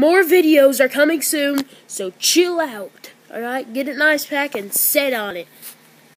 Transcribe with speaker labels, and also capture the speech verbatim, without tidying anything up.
Speaker 1: More videos are coming soon, so chill out. Alright, get an ice pack and sit on it.